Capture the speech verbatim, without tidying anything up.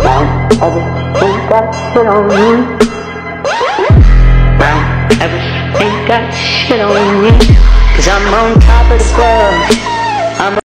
Don't ever think that shit on me. Don't ever think that shit on me. Cause I'm on top of the world. I'm